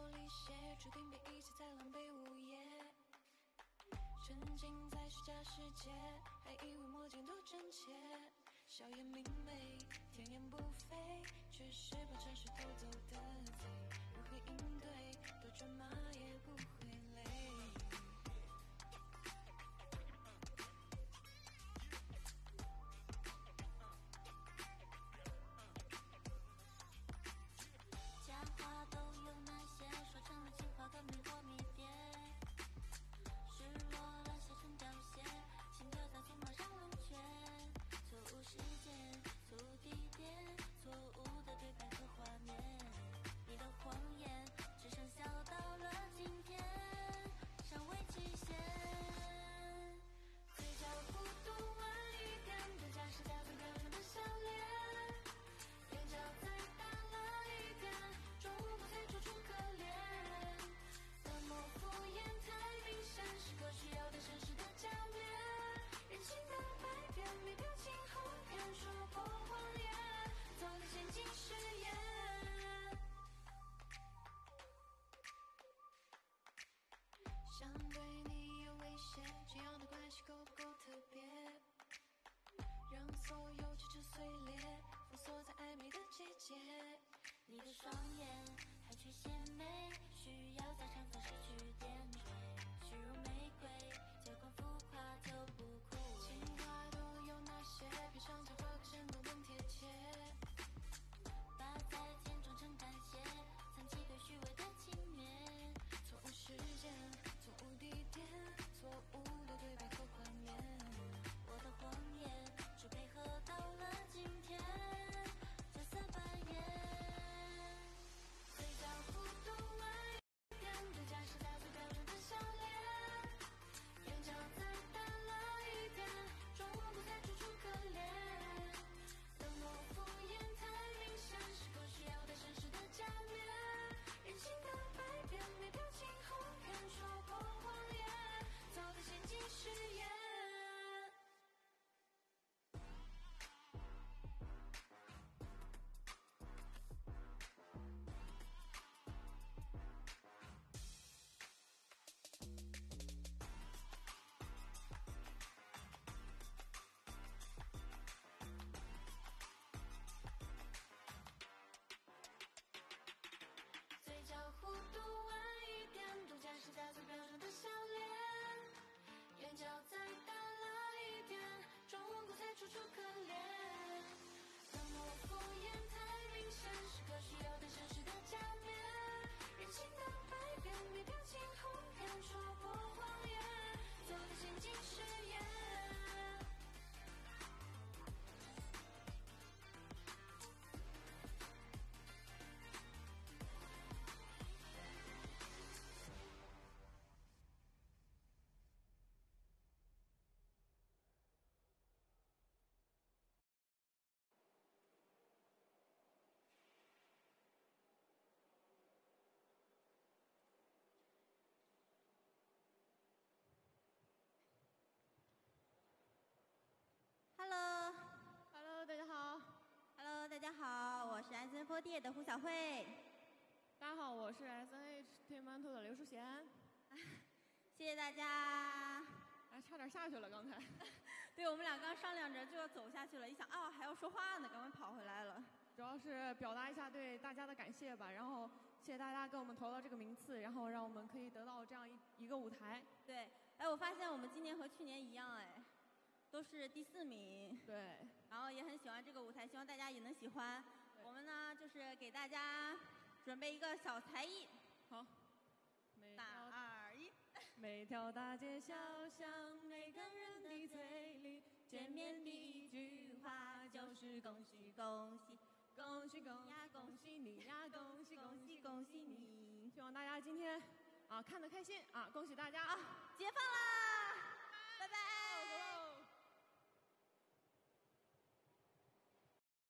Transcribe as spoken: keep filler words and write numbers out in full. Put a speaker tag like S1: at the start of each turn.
S1: 玻璃鞋，注定被遗弃在狼狈午夜。沉浸在虚假世界，还以为墨镜多真切。笑颜明媚，甜言不飞，却是把城市偷走的贼。如何应对，多抓马也不会累。
S2: 假话都有那些，说成了情话的迷惑迷迭。失落了写成凋谢，心跳在匆忙上冷却。错误时间，错误地点，错误的对白和画面。你的谎言只剩笑到了今天，尚未极限。嘴角弧度晚一点，对假是假最标准的笑脸。眼角再大了一点，中午才楚楚可怜。冷漠敷衍太明显，时刻需要对现实的假面。人性的百变，没表情后骗，说过谎言，早已陷进誓言。想对你有威胁，这样的关系够不够特别？让所有支持碎裂，封锁在暧昧的季节。 你的双眼还缺鲜美，需要在长发失去点缀。虚荣玫瑰，结果浮夸就不酷。
S1: 情话都有那些，别上讲话可显得更贴切。
S2: 把再见装成感谢，藏起对虚伪的轻蔑。
S1: 错误时间，错误地点，错误的对白和画面。
S2: 我的谎言只配合到了今天，角色扮演。嘴角弧度晚一点，对假是假最标准的笑脸。眼角再大了一点，中午不再楚楚可怜。冷漠敷衍太明显，时刻需要对现实的假面。人性的百变，没表情后骗，说过谎言，早已陷进誓言。嘴角弧度晚一点，度假是假最标准的笑脸。眼角再大了一点，中午不再楚楚可怜。冷漠敷衍太明显，时刻需要对现实的假面。人性的百变，没表情后骗，说过谎言，早已陷进誓言。
S3: Hello，Hello，
S4: Hello， 大家好。
S3: 大家好，我是 S N F O D 的胡小慧。
S4: 大家好，我是 S N H Entertainment 的刘淑贤。
S3: 谢谢大家。
S4: 哎，差点下去了，刚才。
S3: 对，我们俩刚商量着就要走下去了，一想啊还要说话呢，赶快跑回来了。
S4: 主要是表达一下对大家的感谢吧，然后谢谢大家给我们投到这个名次，然后让我们可以得到这样一一个舞台。
S3: 对，哎，我发现我们今年和去年一样，哎，都是第四名。
S4: 对。
S3: 然后也很喜欢这个舞台，希望大家也能喜欢。我们呢，就是给大家准备一个小才艺。
S4: 好。
S3: 三二一。
S4: 每条大街小巷，每个人的嘴里，见面第一句话就是恭喜恭喜。恭喜恭呀，恭喜你呀，恭喜恭喜恭喜你！希望大家今天啊看得开心啊，恭喜大家
S3: 啊，解放啦！拜拜。